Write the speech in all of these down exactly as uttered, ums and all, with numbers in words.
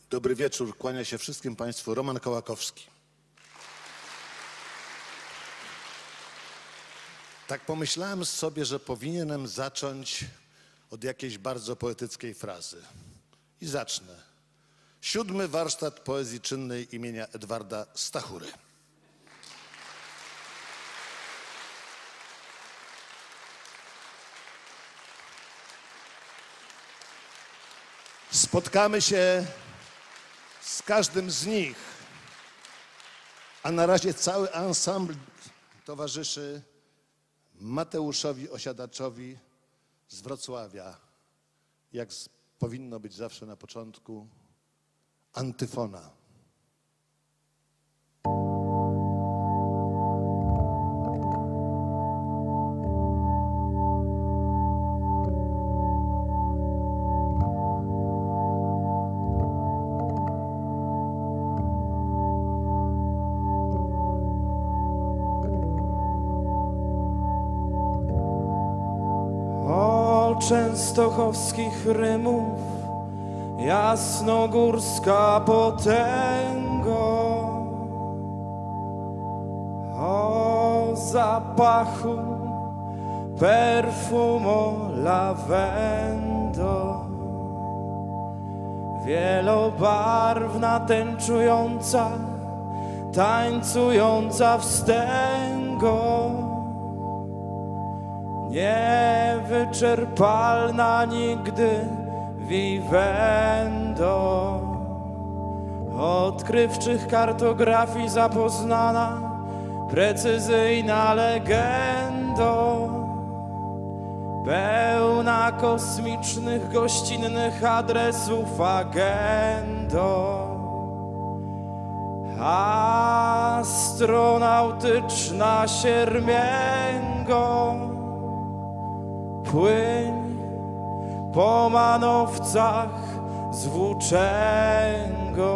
Dobry wieczór, kłania się wszystkim Państwu Roman Kołakowski. Tak pomyślałem sobie, że powinienem zacząć od jakiejś bardzo poetyckiej frazy. I zacznę. Siódmy warsztat poezji czynnej imienia Edwarda Stachury. Spotkamy się z każdym z nich, a na razie cały ansambl towarzyszy Mateuszowi Osiadaczowi z Wrocławia. Jak powinno być zawsze na początku, antyfona. Częstochowskich rymów jasnogórska potęgo, o zapachu perfumo lawendo, wielobarwna tęczująca, tańcująca wstęgo, niewyczerpalna nigdy vivendo, odkrywczych kartografii zapoznana, precyzyjna legendo, pełna kosmicznych gościnnych adresów agendo, astronautyczna siermięgo, płyń po manowcach z włóczęgą.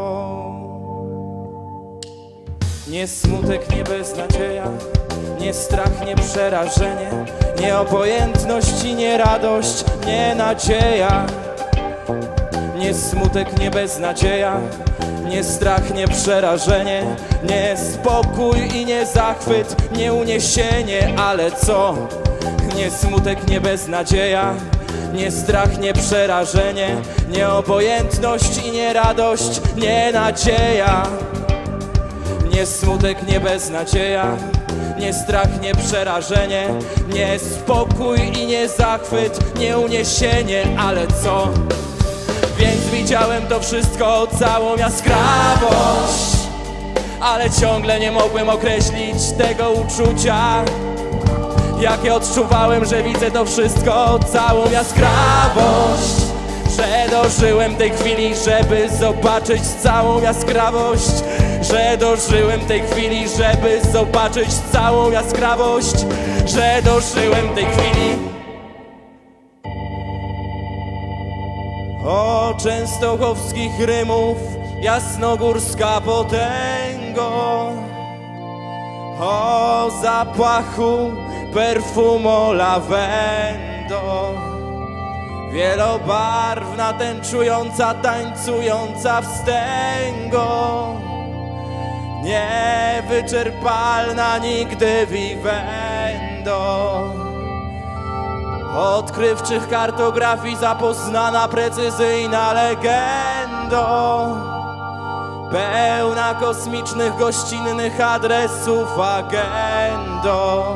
Nie smutek, nie beznadzieja, nie strach, nie przerażenie, nie obojętność i nie radość, nie nadzieja. Nie smutek, nie beznadzieja, nie strach, nie przerażenie, nie spokój i nie zachwyt, nie uniesienie, ale co? Nie smutek, nie beznadzieja, nie strach, nie przerażenie, nie obojętność i nie radość, nie nadzieja. Nie smutek, nie beznadzieja, nie strach, nie przerażenie, nie spokój i nie zachwyt, nie uniesienie, ale co? Więc widziałem to wszystko, całą jaskrawość, ale ciągle nie mogłem określić tego uczucia, jakie odczuwałem, że widzę to wszystko, całą jaskrawość, że dożyłem tej chwili, żeby zobaczyć całą jaskrawość, że dożyłem tej chwili, żeby zobaczyć całą jaskrawość, że dożyłem tej chwili. O częstochowskich rymów jasnogórska potęgo, o zapachu perfumo lawendo, wielobarwna tęczująca, tańcująca wstęgo, niewyczerpalna nigdy vivendo, odkrywczych kartografii zapoznana, precyzyjna legendo, pełna kosmicznych gościnnych adresów agendo,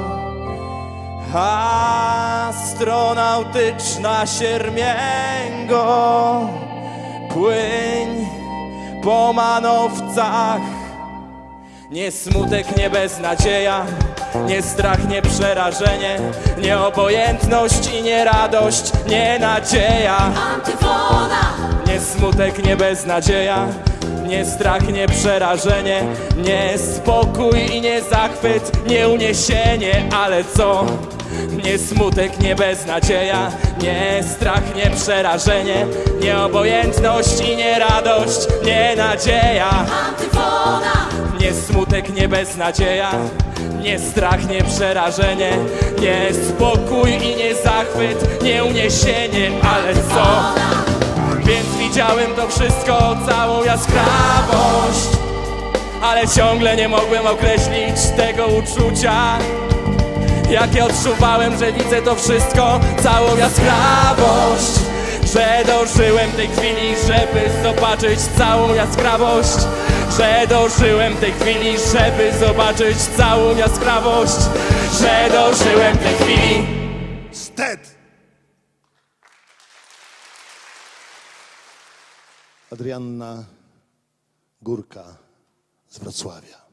astronautyczna siermięgo, płyń po manowcach. Nie smutek, nie beznadzieja, nie strach, nie przerażenie, nie obojętność i nie radość, nie nadzieja. Antyfona. Nie smutek, nie beznadzieja, nie strach, nie przerażenie, nie spokój i nie zachwyt, nie uniesienie, ale co? Nie smutek, nie beznadzieja, nie strach, nie przerażenie, nie obojętność i nie radość, nie nadzieja. Antyfona. Nie smutek, nie beznadzieja, nie strach, nie przerażenie, nie spokój i nie zachwyt, nie uniesienie, ale co? Więc widziałem to wszystko, całą jaskrawość, ale ciągle nie mogłem określić tego uczucia, jakie odczuwałem, że widzę to wszystko, całą jaskrawość, że dożyłem tej chwili, żeby zobaczyć całą jaskrawość, że dożyłem tej chwili, żeby zobaczyć całą jaskrawość, że dożyłem tej chwili. Wstyd! Adrianna Górka z Wrocławia.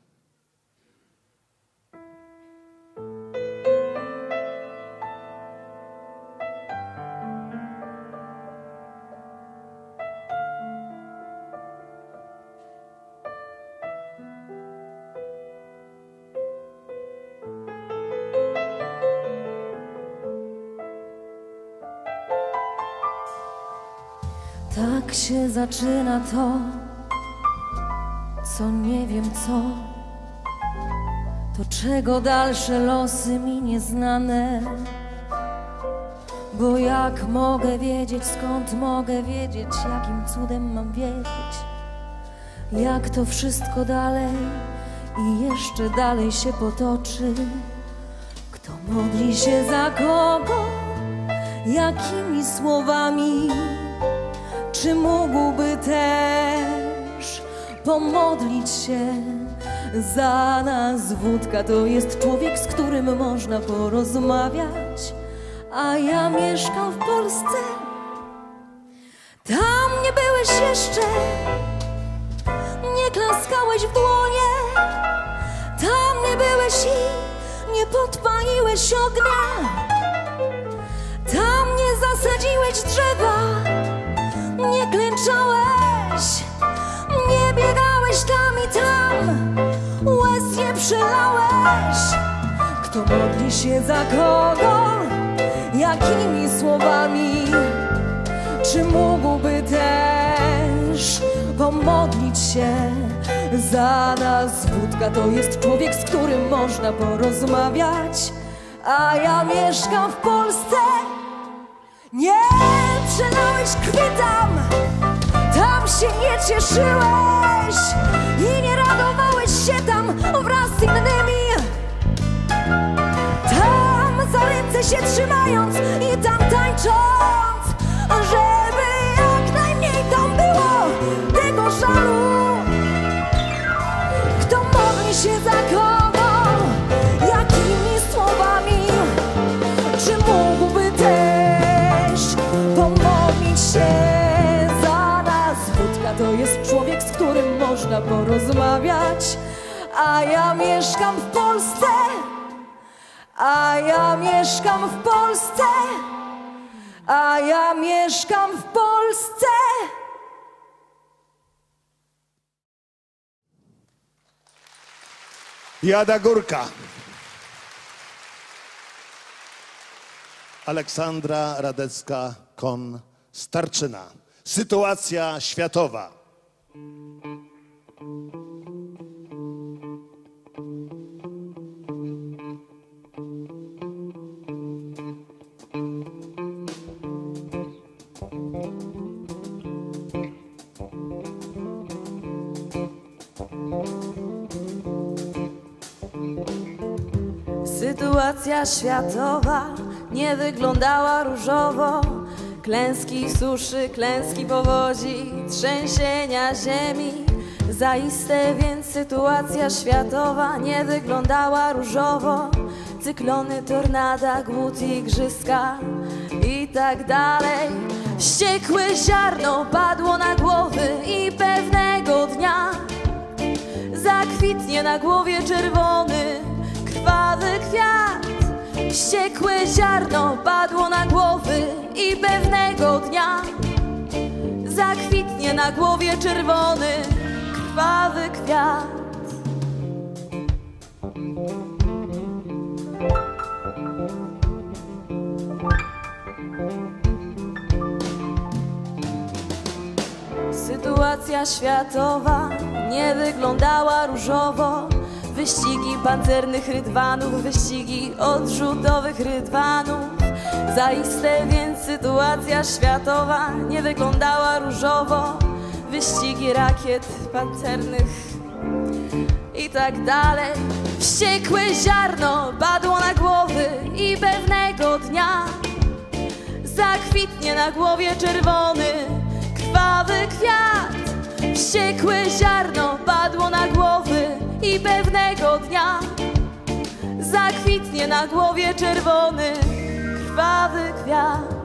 Tak się zaczyna to, co nie wiem co, to czego dalsze losy mi nieznane. Bo jak mogę wiedzieć, skąd mogę wiedzieć, jakim cudem mam wiedzieć, jak to wszystko dalej i jeszcze dalej się potoczy. Kto modli się za kogo, jakimi słowami? Czy mógłby też pomodlić się za nas? Wódka to jest człowiek, z którym można porozmawiać. A ja mieszkam w Polsce, tam nie byłeś jeszcze, nie klaskałeś w dłonie, tam nie byłeś i nie podpaliłeś ognia, tam nie zasadziłeś drzewa, nie klęczałeś, nie biegałeś tam i tam, łez nie przelałeś. Kto modli się za kogo, jakimi słowami? Czy mógłby też pomodlić się za nas? Wódka to jest człowiek, z którym można porozmawiać. A ja mieszkam w Polsce, nie przelałeś krwi tam, tam się nie cieszyłeś i nie radowałeś się tam wraz z innymi. Tam za ręce się trzymając i tam tańcząc, żeby jak najmniej tam było tego żalu. Kto modli się za kogo, jakimi słowami? Czy mógłby też pomodlić się za nas? Wódka to jest człowiek, z którym można porozmawiać. A ja mieszkam w Polsce, a ja mieszkam w Polsce, a ja mieszkam w Polsce. Jada Górka. Aleksandra Radecka-Kon, Starczyna. Sytuacja światowa. Sytuacja światowa nie wyglądała różowo. Klęski suszy, klęski powodzi, trzęsienia ziemi. Zaiste więc sytuacja światowa nie wyglądała różowo. Cyklony, tornada, głód i igrzyska i tak dalej. Wściekłe ziarno padło na głowy i pewnego dnia zakwitnie na głowie czerwony, krwawy kwiat. Wściekłe ziarno padło na głowy i pewnego dnia zakwitnie na głowie czerwony, krwawy kwiat. Sytuacja światowa nie wyglądała różowo. Wyścigi pancernych rydwanów, wyścigi odrzutowych rydwanów, Zaiste więc sytuacja światowa nie wyglądała różowo. Wyścigi rakiet pancernych i tak dalej. Wściekłe ziarno padło na głowy i pewnego dnia zakwitnie na głowie czerwony, krwawy kwiat. Wściekłe ziarno padło na głowy i pewnego dnia zakwitnie na głowie czerwony, krwawy kwiat.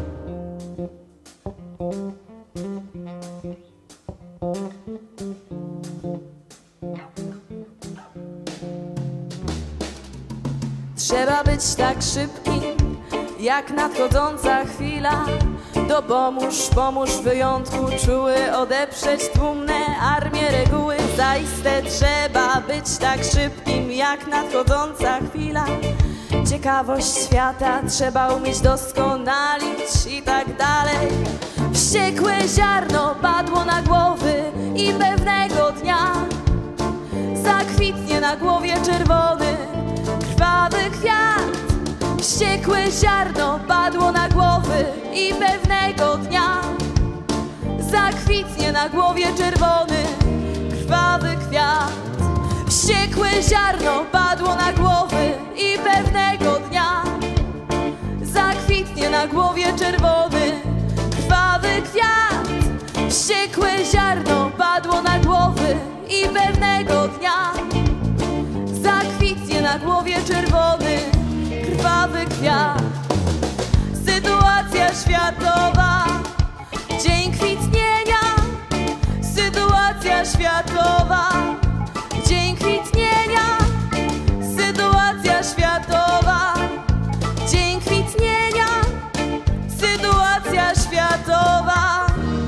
Trzeba być tak szybkim, jak nadchodząca chwila. Dopomóż, pomóż wyjątku czuły, odeprzeć tłumne armie reguły. Zaiste trzeba być tak szybkim, jak nadchodząca chwila. Ciekawość świata trzeba umieć doskonalić i tak dalej. Wściekłe ziarno padło na głowy i pewnego dnia zakwitnie na głowie czerwony, krwawy kwiat. Wściekłe ziarno padło na głowy i pewnego dnia zakwitnie na głowie czerwony, krwawy kwiat. Wściekłe ziarno padło na głowy i pewnego dnia zakwitnie na głowie czerwony, krwawy kwiat. Wściekłe ziarno padło na głowy i pewnego dnia zakwitnie na głowie czerwony, krwawy kwiat. Sytuacja światowa, dzień kwitnienia. Sytuacja światowa, dzień kwitnienia. Sytuacja światowa, dzień kwitnienia. Sytuacja światowa.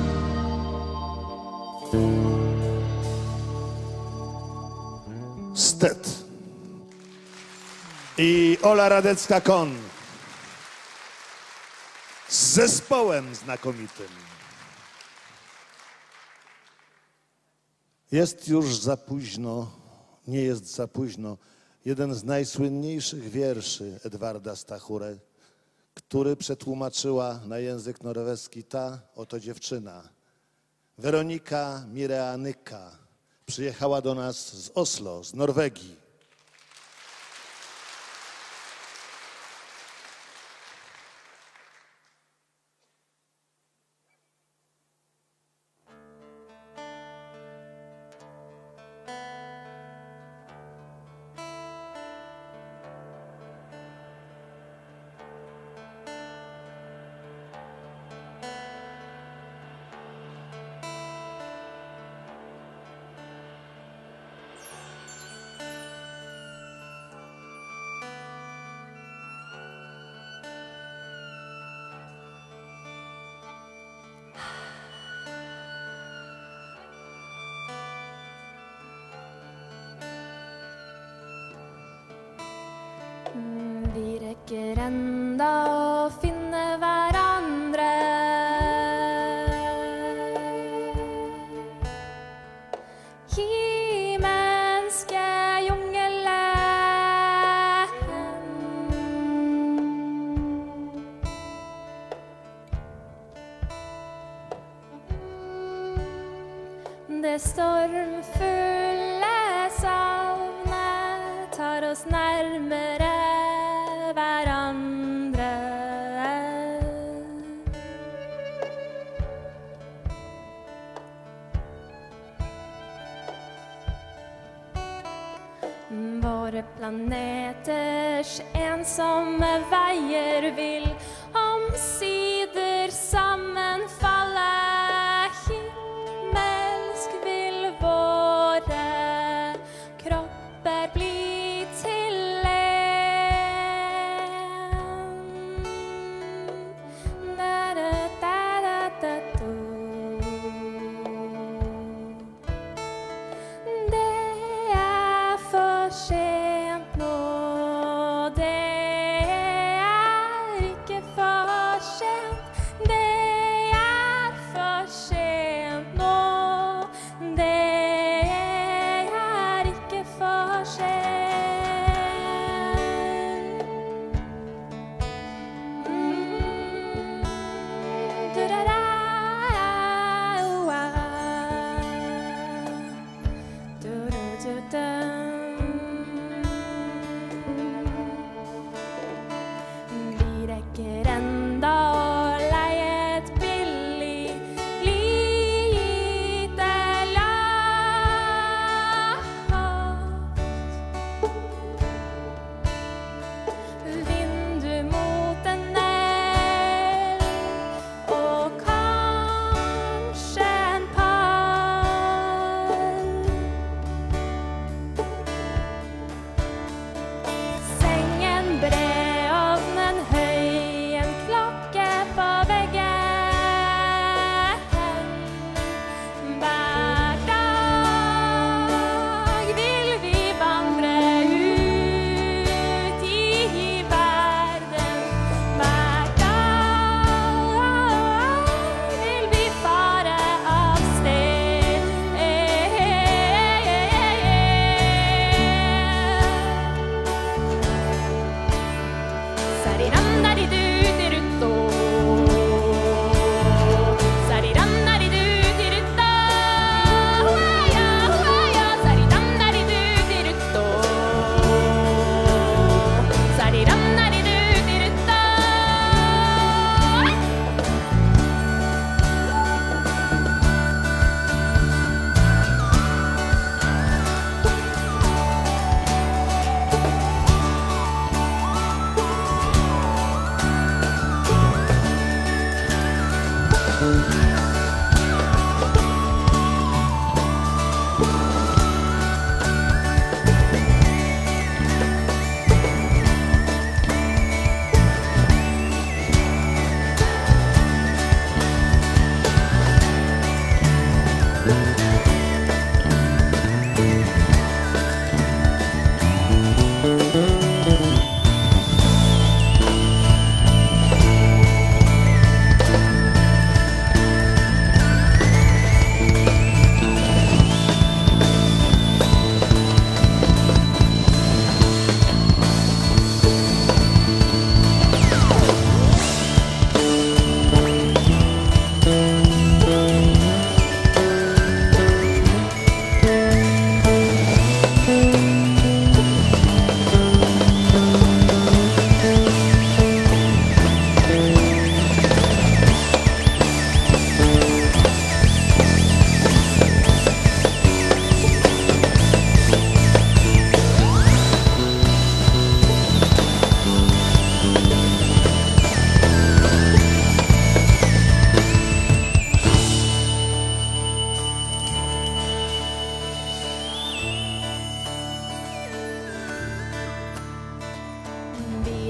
Stet i Ola Radecka-Kohn z zespołem znakomitym. Jest już za późno, nie jest za późno. Jeden z najsłynniejszych wierszy Edwarda Stachurę, który przetłumaczyła na język norweski ta oto dziewczyna. Weronika Mireanyka przyjechała do nas z Oslo, z Norwegii. Vi rekker enda å finne hverandre. I menneskejungelen. Det stormfulle savnet tar oss nærmere hverandre. Våre planeters ensomme veier vil omsider sammenfalle. Himmelsk vil våre kropper bli til en. Da-da-da-da-da-do. Det er for sent nå, det er ikke for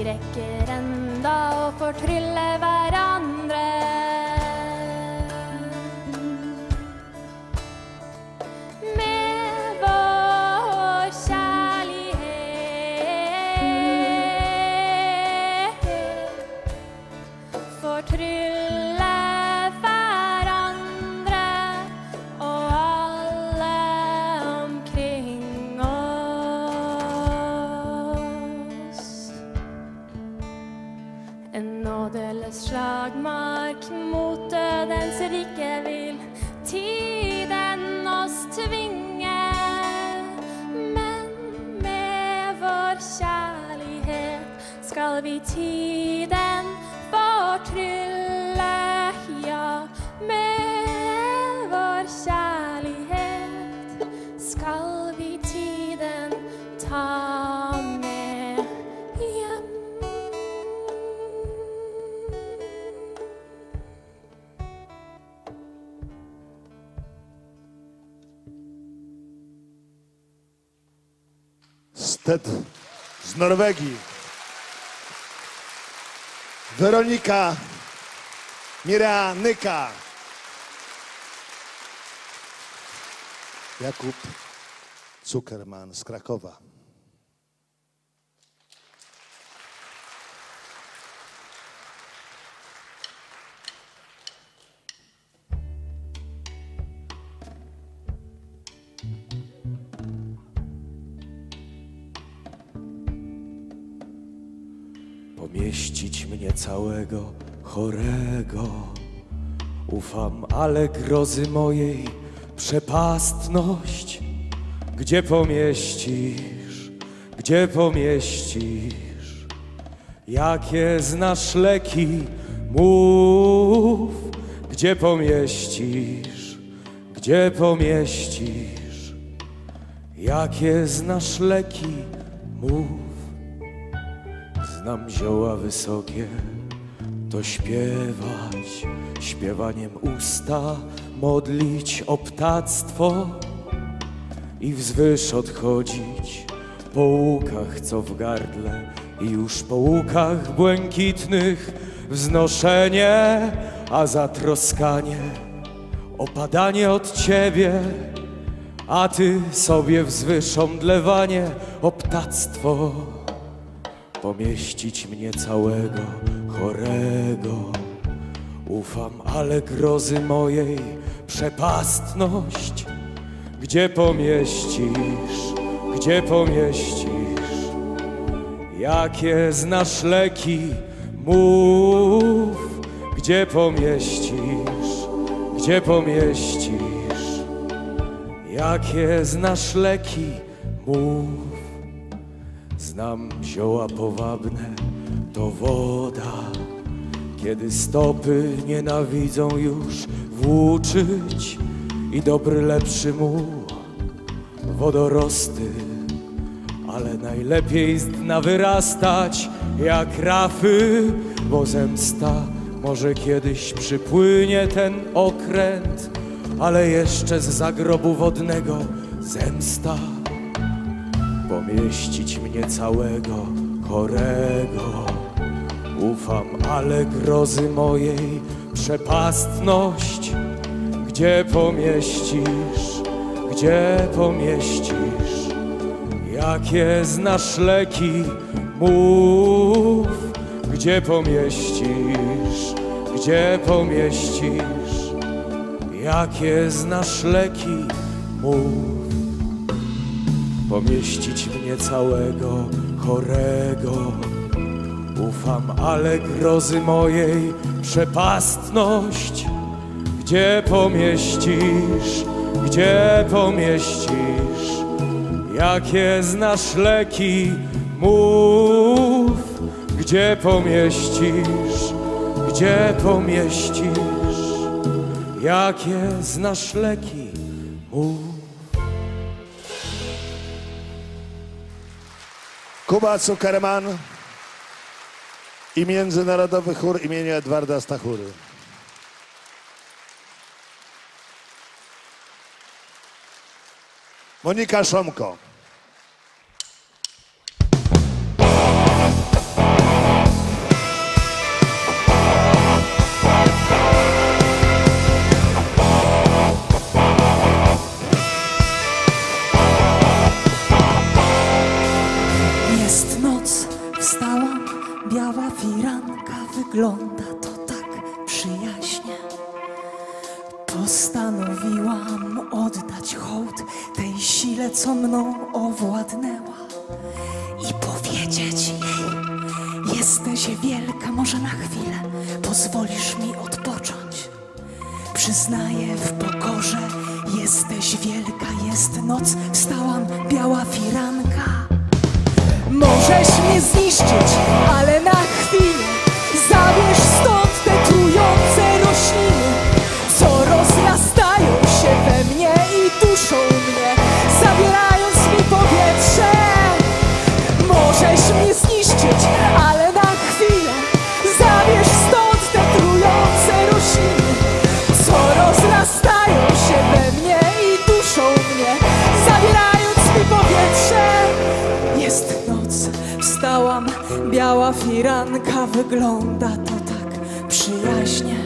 rekker enda å fortrylle hverandre. Med vår kjærlighet fortrylle hverandre og alle omkring oss. En nådeløs slagmark mot dødens rike vil tiden oss tvinge, men med vår kjærlighet skal vi tiden fortrylle, ja, med vår kjærlighet skal vi tiden ta med hjem. Sted z Norwegii. Weronika Miranyka. Jakub Zuckerman z Krakowa. Pomieścić mnie całego chorego, ufam, ale grozy mojej przepastność. Gdzie pomieścisz, gdzie pomieścisz, jakie znasz leki, mów, gdzie pomieścisz, gdzie pomieścisz, jakie znasz leki, mów. Znam zioła wysokie, to śpiewać, śpiewaniem usta modlić o ptactwo i wzwyż odchodzić po łukach, co w gardle, i już po łukach błękitnych wznoszenie, a zatroskanie, opadanie od ciebie, a ty sobie wzwyż omdlewanie o ptactwo. Pomieścić mnie całego chorego, ufam, ale grozy mojej przepastność. Gdzie pomieścisz, gdzie pomieścisz, jakie znasz leki, mów, gdzie pomieścisz, gdzie pomieścisz, jakie znasz leki, mów. Znam zioła powabne, to woda, kiedy stopy nienawidzą już włóczyć, i dobry lepszy muł, wodorosty, ale najlepiej z dna wyrastać jak rafy, bo zemsta może kiedyś przypłynie ten okręt, ale jeszcze z zagrobu wodnego zemsta. Pomieścić mnie całego chorego, ufam, ale grozy mojej przepastność. Gdzie pomieścisz, gdzie pomieścisz, jakie znasz leki, mów, gdzie pomieścisz, gdzie pomieścisz, jakie znasz leki, mów. Pomieścić mnie całego chorego, ufam, ale grozy mojej przepastność. Gdzie pomieścisz, gdzie pomieścisz, jakie znasz leki, mów, gdzie pomieścisz, gdzie pomieścisz, jakie znasz leki, mów. Kuba Zuckerman i Międzynarodowy Chór imienia Edwarda Stachury. Monika Szomko. postanowiłam oddać hołd tej sile, co mną owładnęła i powiedzieć jej: jesteś wielka, może na chwilę pozwolisz mi odpocząć. Przyznaję w pokorze, jesteś wielka, jest noc, wstałam, biała firanka. Możesz mnie zniszczyć, ale na chwilę zabierz stąd te trujące rośliny, co rozrastają się we mnie i duszą mnie, zabierając mi powietrze. Możesz mnie zniszczyć, ale na chwilę zabierz stąd te trujące rośliny, co rozrastają się we mnie i duszą mnie, zabierając mi powietrze. Jest noc, wstałam, biała firanka, wygląda to tak przyjaźnie.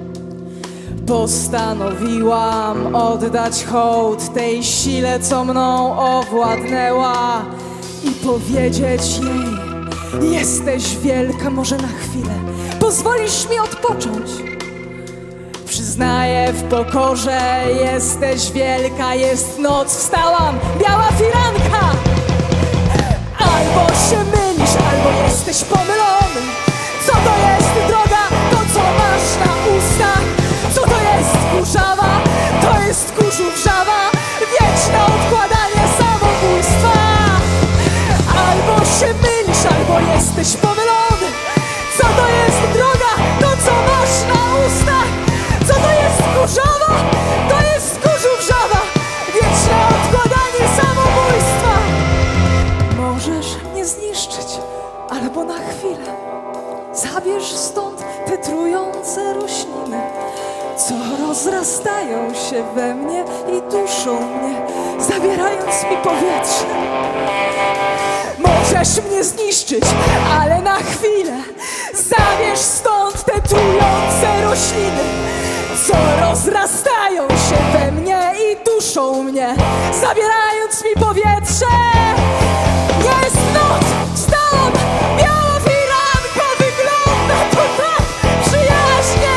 Postanowiłam oddać hołd tej sile, co mną owładnęła i powiedzieć jej: jesteś wielka, może na chwilę pozwolisz mi odpocząć. Przyznaję w pokorze, jesteś wielka, jest noc, wstałam, biała firanka. Albo się mylisz, albo jesteś pomylony. Co to jest droga, to co masz na ustach? Co to jest kurzawa? To jest kurzów-żawa, wieczne odkładanie samobójstwa. Albo się mylisz, albo jesteś pomylony. Co to jest droga, to co masz na ustach? Co to jest kurzawa? To jest kurzów-żawa, wieczne odkładanie samobójstwa. Możesz mnie zniszczyć, albo na chwilę zabierz stąd te trujące rośliny, co rozrastają się we mnie i duszą mnie, zabierając mi powietrze. Możesz mnie zniszczyć, ale na chwilę zabierz stąd te trujące rośliny, co rozrastają się we mnie i duszą mnie, zabierając mi powietrze. Jest noc, wstałam, biała firanka, wygląda to tak przyjaźnie.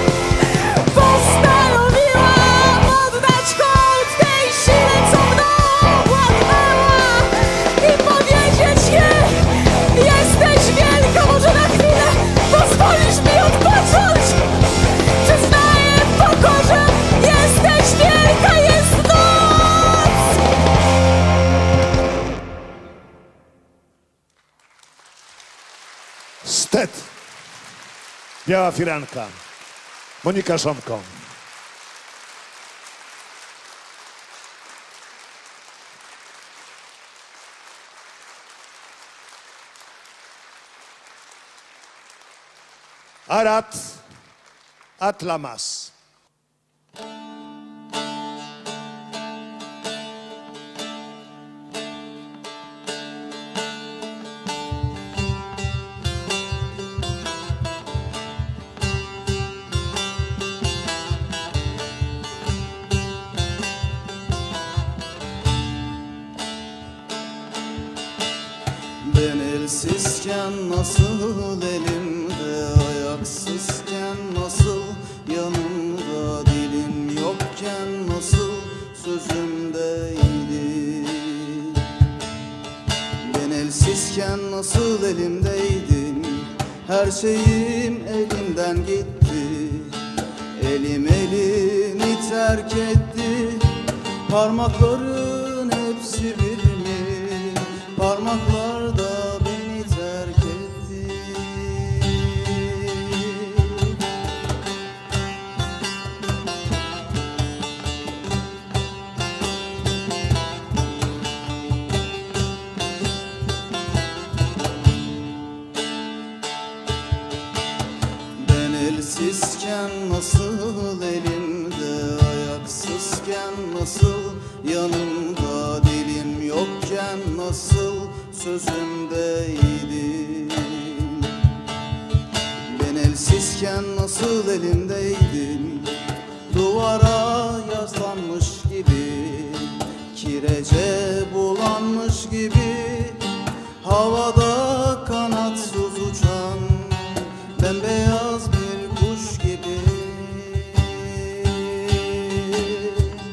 Postanowiłam oddać hołd tej sile, co mną owładnęła i powiedzieć jej: jesteś wielka, może na chwilę pozwolisz mi odpocząć. Przyznaję w pokorze, jesteś wielka, jest noc. Stet. Biała firanka. Monika Szonko. Arat Atlamas. Ben elsizken nasıl elimde, ayaksızken nasıl yanımda, dilim yokken nasıl sözümdeydi. Ben elsizken nasıl elimdeydin, her şeyim elimden gitti. Elim elini terk etti, parmakların hepsi bir mi? Parmaklar da beni terk etti. Ben elsizken nasıl elimde, ayaksızken nasıl yanımda, dilim yokken nasıl sözümdeydi. Ben elsizken nasıl elimdeydin, duvara yaslanmış gibi, kirece bulanmış gibi, havada kanatsız uçan bembeyaz bir kuş gibi.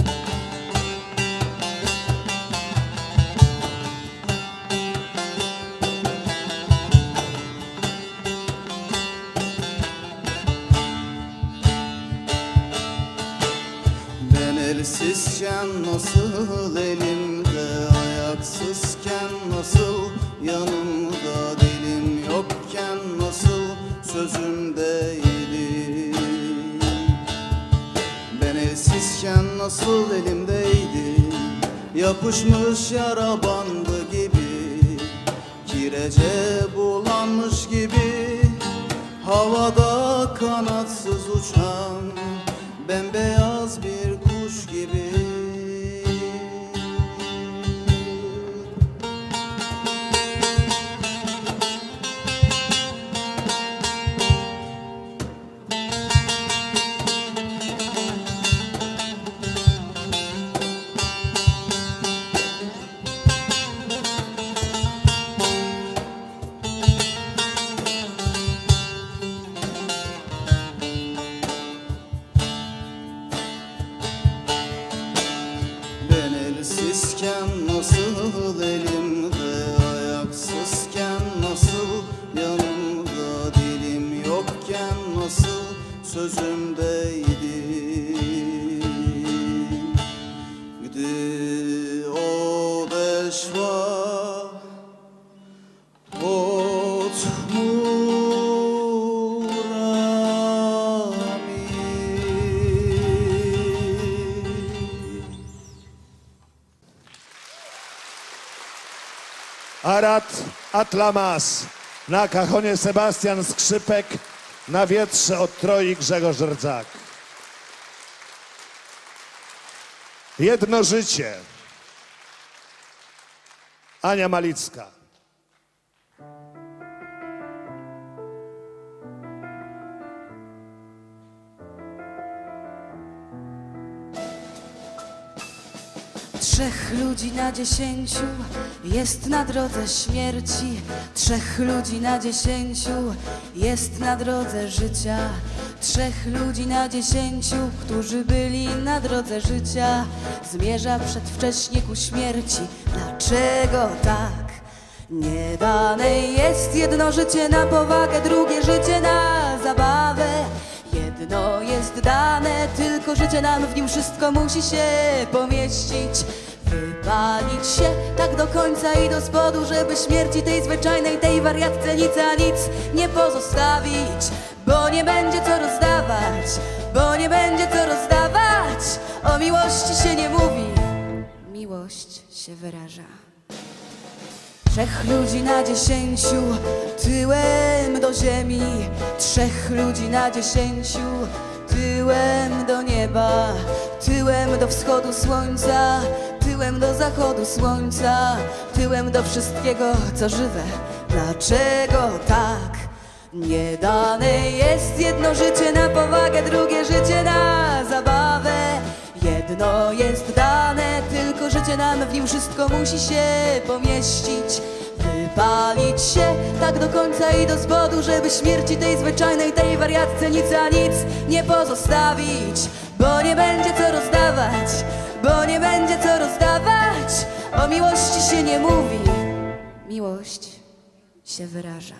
Sensizken nasıl elimde, ayaksızken nasıl yanımda, dilim yokken nasıl sözümdeydi. Ben elsizken nasıl elimdeydi, yapışmış yara bandı gibi, kirece bulanmış gibi, havada kanatsız uçan bembeyaz bir kuş gibi. Elsizken nasıl elimde, ayaksızken nasıl yanımda, dilim yokken nasıl sözümdeydi. Gdy odeszła od Arad Atlamas, na kachonie Sebastian Skrzypek, na wietrze od Troi Grzegorz Rdzak. Jedno życie, Ania Malicka. Trzech ludzi na dziesięciu jest na drodze śmierci. Trzech ludzi na dziesięciu jest na drodze życia. Trzech ludzi na dziesięciu, którzy byli na drodze życia, zmierza przedwcześnie ku śmierci. Dlaczego tak? Nie dane jest jedno życie na powagę, drugie życie na zabawę. Jedno jest dane, tylko życie nam w nim wszystko musi się pomieścić. Wypalić się tak do końca i do spodu, żeby śmierci tej zwyczajnej, tej wariatce nic a nic nie pozostawić. Bo nie będzie co rozdawać, bo nie będzie co rozdawać. O miłości się nie mówi, miłość się wyraża. Trzech ludzi na dziesięciu tyłem do ziemi. Trzech ludzi na dziesięciu tyłem do nieba. Tyłem do wschodu słońca, tyłem do zachodu słońca, tyłem do wszystkiego co żywe. Dlaczego tak? Nie dane jest jedno życie na powagę, drugie życie na zabawę. Jedno jest dane, tylko życie nam w nim wszystko musi się pomieścić. Wypalić się tak do końca i do spodu, żeby śmierci tej zwyczajnej, tej wariatce nic a nic nie pozostawić. Bo nie będzie co rozdawać, bo nie będzie co rozdawać. O miłości się nie mówi, miłość się wyraża.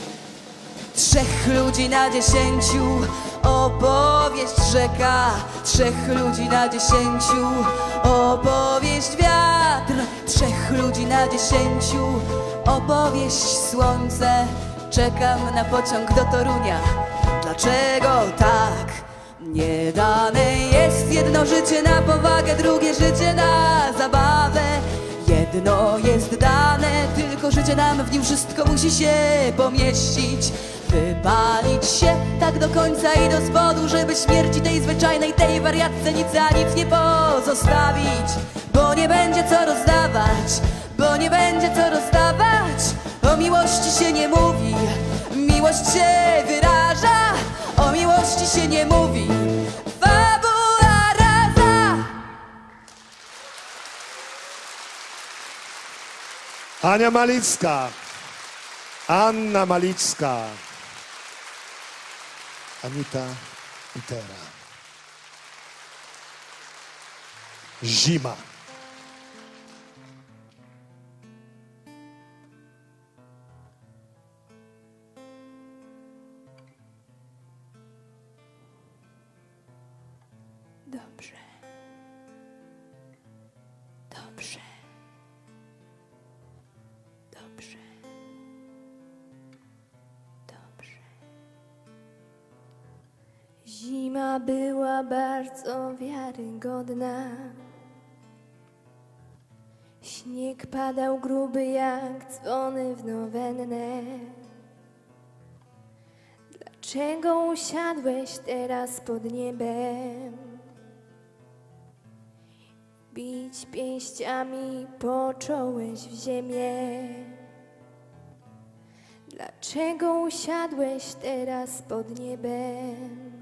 Trzech ludzi na dziesięciu opowieść rzeka. Trzech ludzi na dziesięciu opowieść wiatr. Trzech ludzi na dziesięciu opowieść słońce. Czekam na pociąg do Torunia. Dlaczego tak? Nie dane jest jedno życie na powagę, drugie życie na zabawę. Jedno jest dane, tylko życie nam w nim wszystko musi się pomieścić. Wypalić się tak do końca i do spodu, żeby śmierci tej zwyczajnej, tej wariatce nic a nic nie pozostawić. Bo nie będzie co rozdawać, bo nie będzie co rozdawać. O miłości się nie mówi, miłość się wyraża. O miłości się nie mówi. Fabula rasa. Ania Malicka, Anna Malicka, Anita Itera. Zima. Dobrze. Zima była bardzo wiarygodna. Śnieg padał gruby jak dzwony w nowennę. Dlaczego usiadłeś teraz pod niebem? Bić pięściami począłeś w ziemię. Dlaczego usiadłeś teraz pod niebem?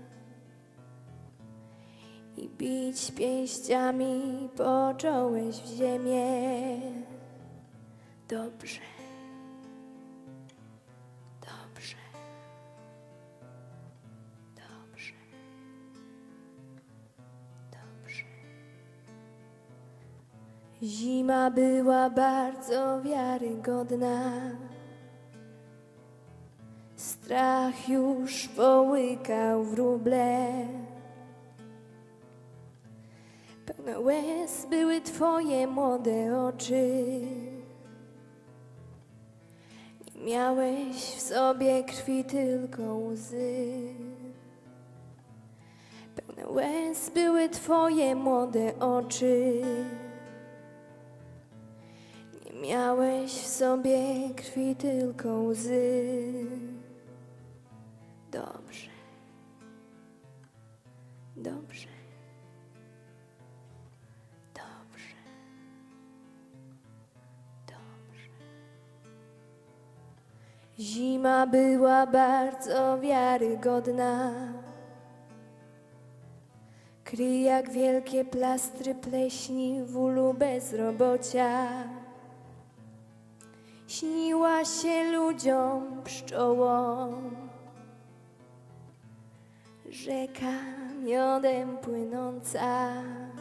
I bić pięściami począłeś w ziemię. Dobrze, dobrze, dobrze, dobrze. Zima była bardzo wiarygodna. Strach już połykał wróble. Pełne łez były twoje młode oczy. Nie miałeś w sobie krwi, tylko łzy. Pełne łez były twoje młode oczy. Nie miałeś w sobie krwi, tylko łzy. Dobrze, dobrze, dobrze, dobrze. Zima była bardzo wiarygodna. Kryj jak wielkie plastry pleśni w ulu bezrobocia. Śniła się ludziom pszczołą. Rzeka miodem płynąca.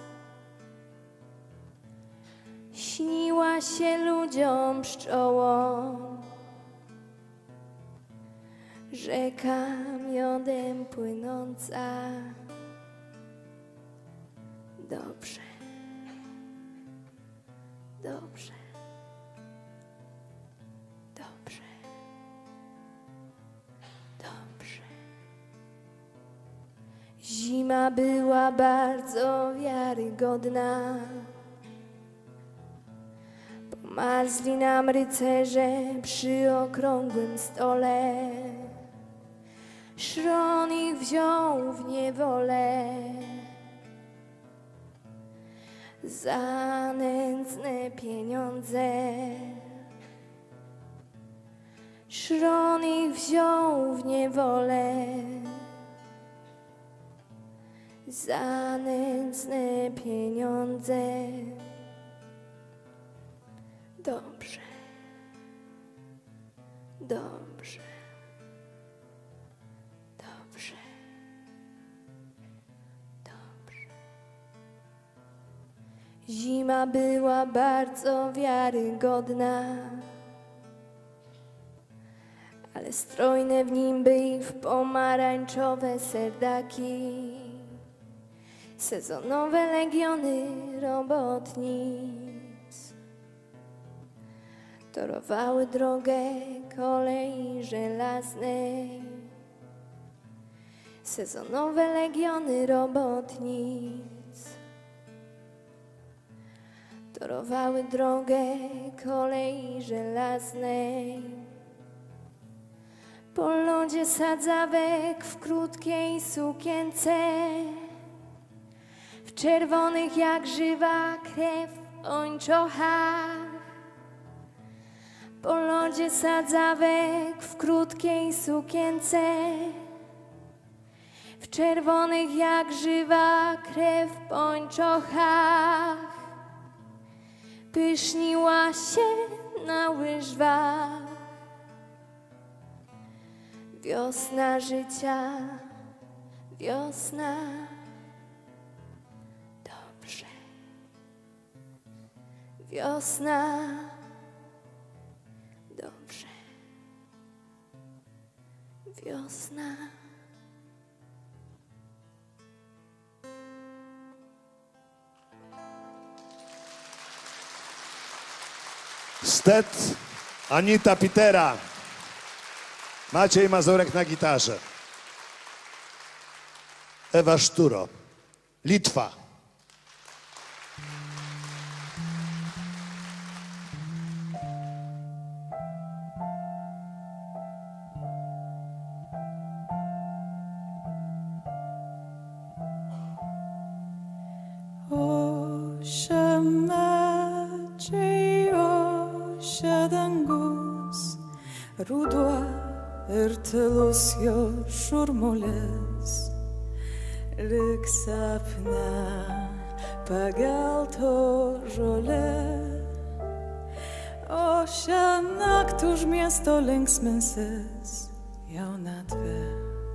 Śniła się ludziom pszczołą. Rzeka miodem płynąca. Dobrze, dobrze, dobrze, dobrze. Zima była bardzo wiarygodna. Pomarzli nam rycerze przy okrągłym stole. Szron ich wziął w niewolę. Za nędzne pieniądze. Szron ich wziął w niewolę. Za nędzne pieniądze. Dobrze, dobrze, dobrze, dobrze. Zima była bardzo wiarygodna, ale strojne w nimby i w pomarańczowe serdaki, sezonowe legiony robotnic torowały drogę kolei żelaznej. Sezonowe legiony robotnic torowały drogę kolei żelaznej. Po lodzie sadzawek w krótkiej sukience, w czerwonych jak żywa krew ończochach. Po lodzie sadzawek w krótkiej sukience, w czerwonych jak żywa krew pończochach. Pyszniła się na łyżwach. Wiosna życia, wiosna. Dobrze. Wiosna. Dobrze. Wiosna. Stet, Anita Pitera, Maciej Mazurek na gitarze. Ewa Szturo, Litwa. Osia Maciej, osia dangus, rudoa ertelus jo šurmulis, lyg sapne pagelto žolė. O šią naktį už miesto linksminsis jaunatvė.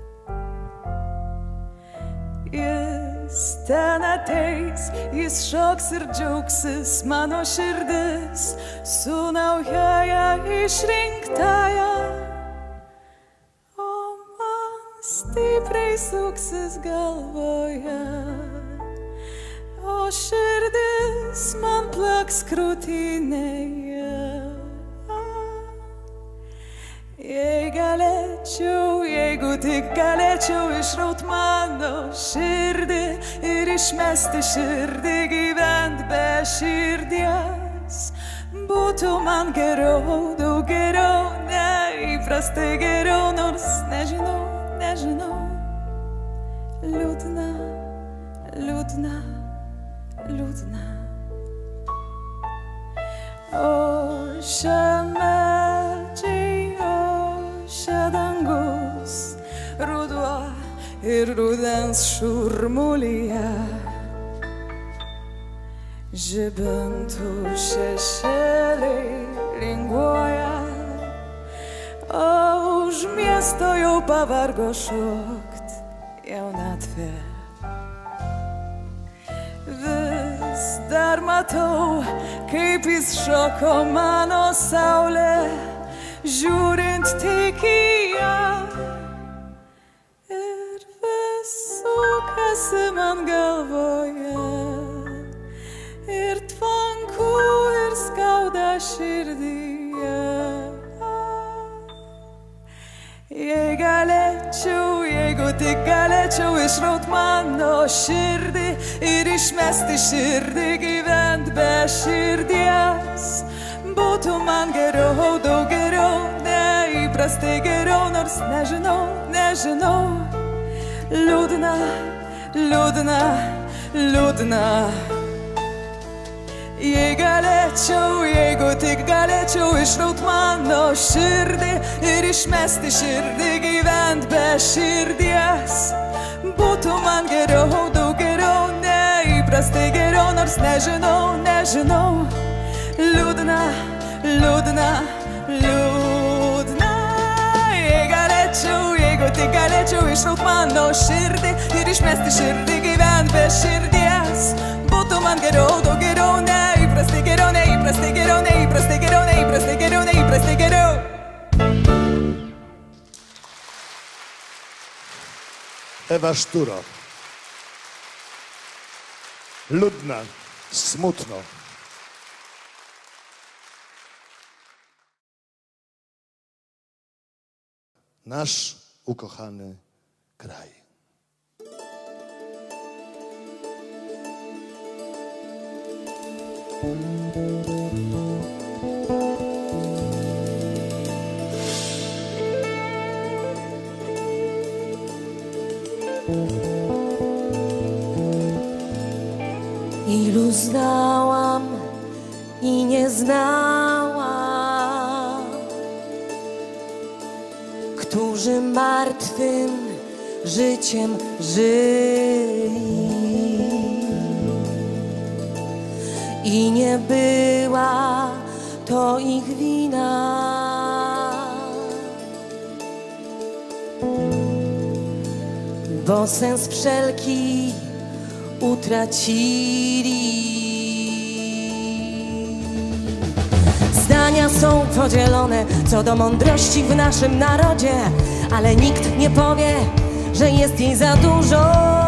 Jis ten ateis, jis šoks ir džiaugsis, mano širdis su naujaja išrinktąja. O man stipriai suksis galvoje, o širdis man plaks krūtinėje. Jei galėčiau, jeigu tik galėčiau išraut mano širdį ir išmesti širdį, gyvent be širdies, būtų man geriau, daug geriau, neįprastai geriau, nors nežinau, nežinau. Liūdna, liūdna, liūdna. O šiame dangus ruduo ir rudens šurmulyje, žibintų šešėliai linguoja, o už miesto jau pavargo šokt jaunatvė. Vis dar matau, kaip jis šoko mano saulė, žiūrint tik į ją. Ir vis sukasi man galvoje, ir tvanku, ir skauda širdyje. Jei galėčiau, jeigu tik galėčiau išraut mano širdį ir išmesti širdį, gyvent be širdies, būtų man geriau, daug geriau, neįprastai geriau, nors nežinau, nežinau. Liūdna, liūdna, liūdna. Jei galėčiau, jeigu tik galėčiau išraut mano širdį ir išmesti širdį, gyvent be širdies, būtų man geriau, daug geriau, neįprastai geriau, nors nežinau, nežinau. Liūdna, liūdna, liūdna. Jei galėčiau, jeigu tik galėčiau išraut mano širdį ir išmesti širdį, gyvent be širdies, būtų man geriau, daug geriau, neįprastai geriau, neįprastai geriau, neįprastai geriau, neįprastai geriau, neįprastai geriau. Ewa Szturo, Ludna, smutno. Nasz ukochany kraj. Ilu znałam i nie znałam, którzy martwym życiem żyli, i nie była to ich wina, bo sens wszelki utracili. Zdania są podzielone co do mądrości w naszym narodzie, ale nikt nie powie, że jest jej za dużo.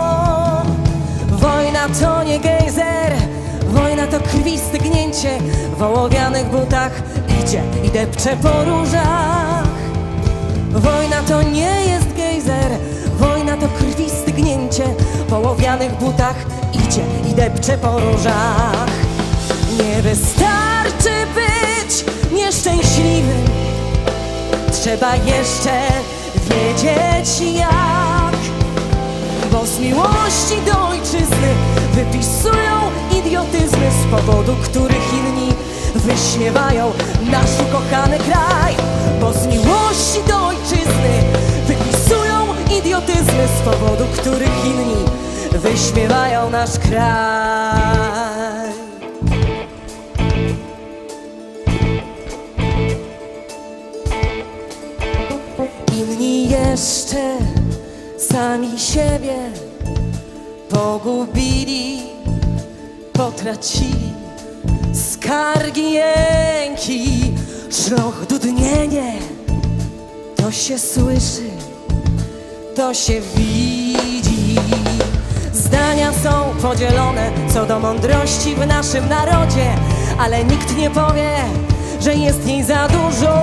Wojna to nie gejzer, wojna to krwi stygnięcie. W ołowianych butach idzie i depcze po różach. Wojna to nie jest gejzer, wojna to krwi stygnięcie. zdjęcie w ołowianych butach idzie i depcze po różach. Nie wystarczy być nieszczęśliwym, trzeba jeszcze wiedzieć jak. Bo z miłości do ojczyzny wypisują idiotyzmy, z powodu których inni wyśmiewają nasz ukochany kraj. Bo z miłości do ojczyzny wypisują idiotyzmy, z powodu których inni wyśmiewają nasz kraj. Inni jeszcze sami siebie pogubili, potracili, skargi, jęki, szloch, dudnienie. To się słyszy, to się widzi. Zdania są podzielone co do mądrości w naszym narodzie, ale nikt nie powie, że jest jej za dużo.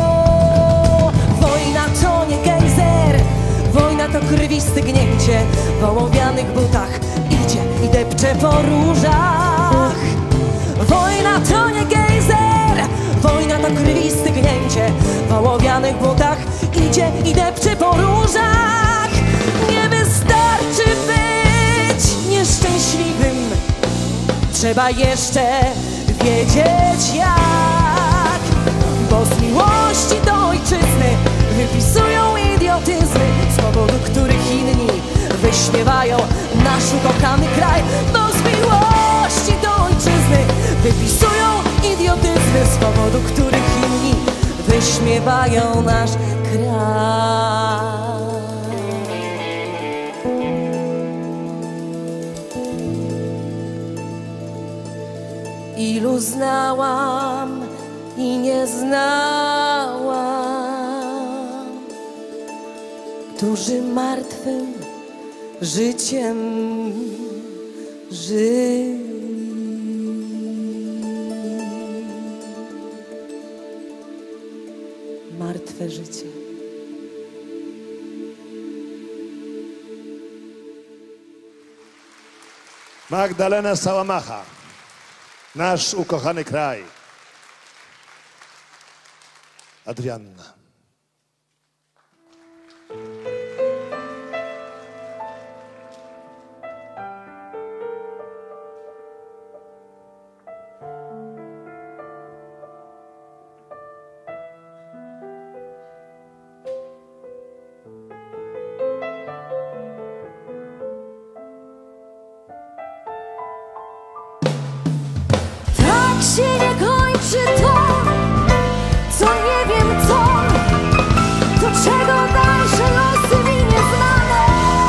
Wojna to nie gejzer, wojna to krwi stygnięcie. W ołowianych butach idzie i depcze po różach. Wojna to nie gejzer, wojna to krwi stygnięcie. W ołowianych butach idzie i depcze po różach. Nie wystarczy być nieszczęśliwym, trzeba jeszcze wiedzieć jak. Bo z miłości do ojczyzny wypisują idiotyzmy, z powodu których inni wyśmiewają nasz ukochany kraj. Bo z miłości do ojczyzny wypisują idiotyzmy, z powodu których inni wyśmiewają nasz kraj. Ilu znałam i nie znałam, którzy martwym życiem żyli. Martwe życie. Magdalena Sałamacha, nasz ukochany kraj. Adrianna. Tak się nie kończy to, co nie wiem co, do czego dalsze losy mi nieznane.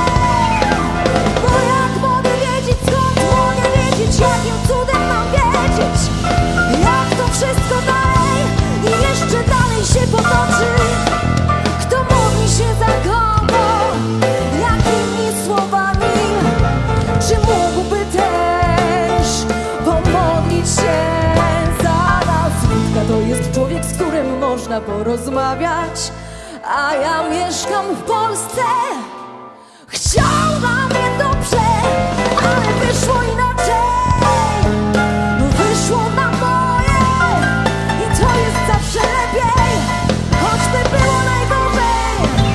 Bo jak mogę wiedzieć, skąd mogę wiedzieć, jakim cudem mam wiedzieć, jak to wszystko dalej i jeszcze dalej się potoczy. Kto mówi się za kogo, jakimi słowami, czy mógłby też pomodlić się za nas? Wódka to jest człowiek, z którym można porozmawiać, a ja mieszkam w Polsce. Chciał na mnie dobrze, ale wyszło inaczej. Wyszło na moje i to jest zawsze lepiej, choćby było najgorzej.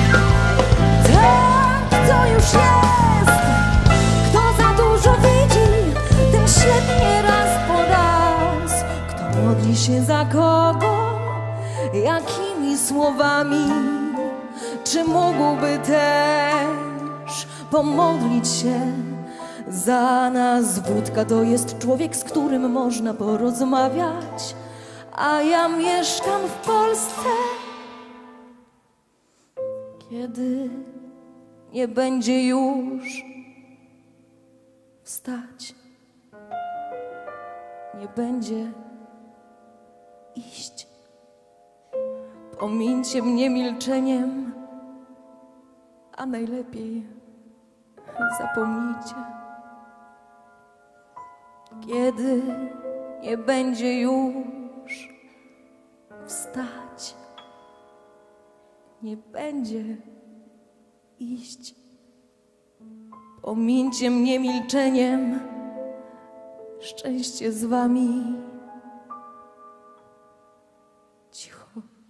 Tak to już jest. Kto za dużo widzi, ten ślepnie raz po raz. Kto modli się za kogo, jakimi słowami, czy mógłby też pomodlić się za nas? Wódka to jest człowiek, z którym można porozmawiać, a ja mieszkam w Polsce. Kiedy nie będzie już wstać, nie będzie iść, pomińcie mnie milczeniem, a najlepiej zapomnijcie. Kiedy nie będzie już wstać, nie będzie iść, Omińcie mnie milczeniem, szczęście z wami. Cicho.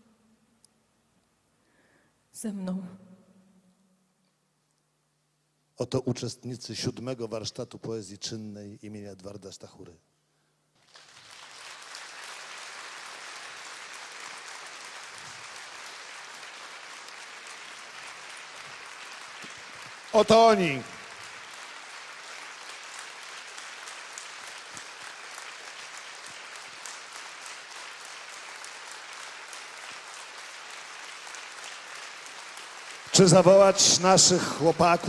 Ze mną. Oto uczestnicy siódmego warsztatu poezji czynnej imienia Edwarda Stachury. Oto oni. Czy zawołać naszych chłopaków?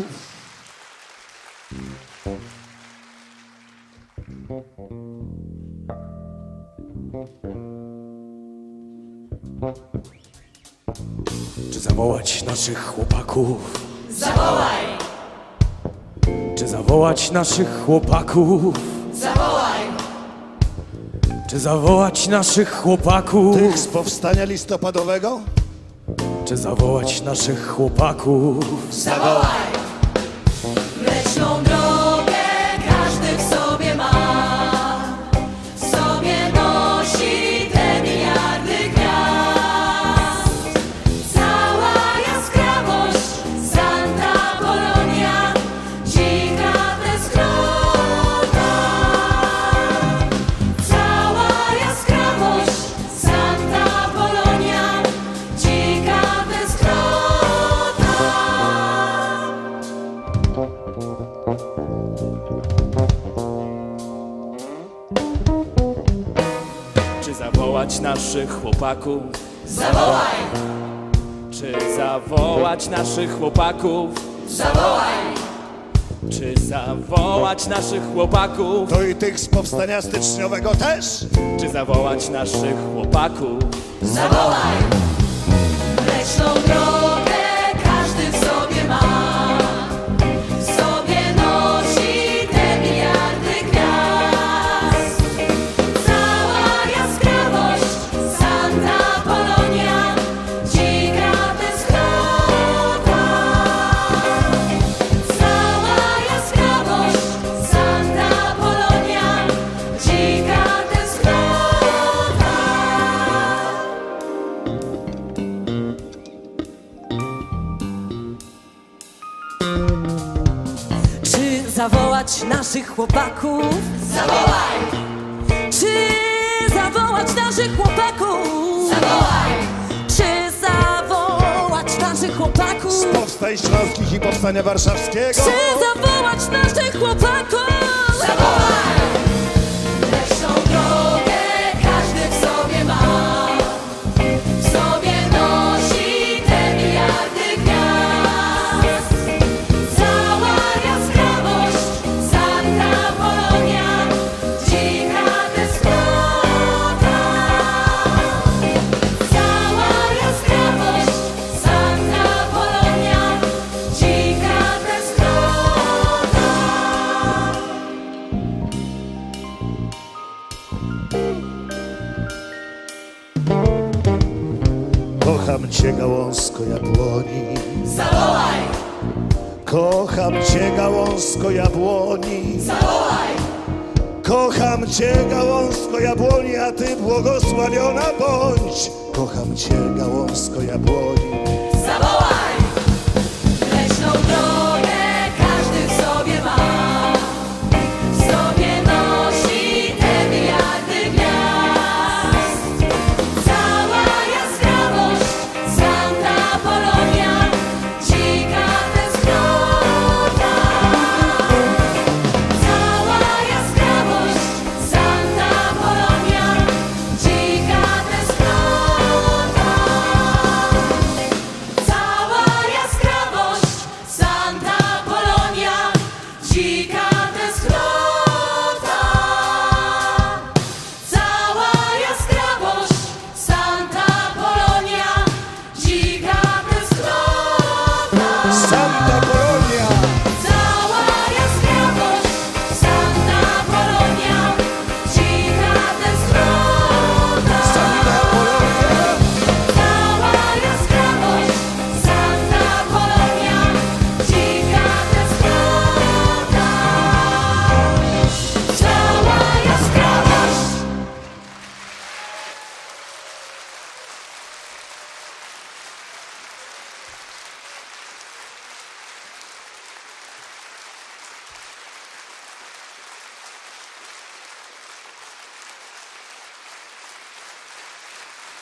Czy zawołać naszych chłopaków? Zawołaj! Czy zawołać naszych chłopaków? Zawołaj! Czy zawołać naszych chłopaków? Tych z powstania listopadowego? Czy zawołać naszych chłopaków? Zawołaj! Mleczną drogę każdy w sobie ma, w sobie nosi te miliardy gwiazd. Cała jaskrawość Santa Polonia, dzika tęsknota. Cała jaskrawość Santa Polonia, dzika tęsknota. Czy zawołać naszych chłopaków? Zawołaj! Czy zawołać naszych chłopaków? Zawołaj! Czy zawołać naszych chłopaków? To i tych z powstania styczniowego też? Czy zawołać naszych chłopaków? Zawołaj! Mleczną drogę każdy w sobie ma, w sobie nosi te miliardy gwiazd. Cała jaskrawość Santa Polonia, dzika tęsknota. Cała jaskrawość Santa Polonia, dzika tęsknota. Czy zawołać naszych chłopaków? Zawołaj! Czy zawołać naszych chłopaków? Zawołaj! Czy zawołać naszych chłopaków? Z powstań śląskich i powstania warszawskiego? Czy zawołać naszych chłopaków? Zawołaj! Mleczną drogę każdy w sobie ma, w sobie nosi te miliardy gwiazd. Cała jaskrawość Santa Polonia, dzika tęsknota. Cała jaskrawość Santa Polonia, dzika tęsknota. Kocham cię, gałązko jabłoni. Zawołaj! Kocham cię, gałązko jabłoni. Zawołaj! Kocham cię, gałązko jabłoni, a ty błogosławiona bądź. Kocham cię, gałązko jabłoni. Zawołaj! Mleczną drogę każdy w sobie ma, w sobie nosi te miliardy gwiazd. Cała jaskrawość Santa Polonia, dzika tęsknota. Cała jaskrawość Santa Polonia, dzika tęsknota. Cała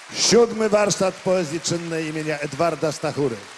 Siódmy warsztat poezji czynnej imienia Edwarda Stachury.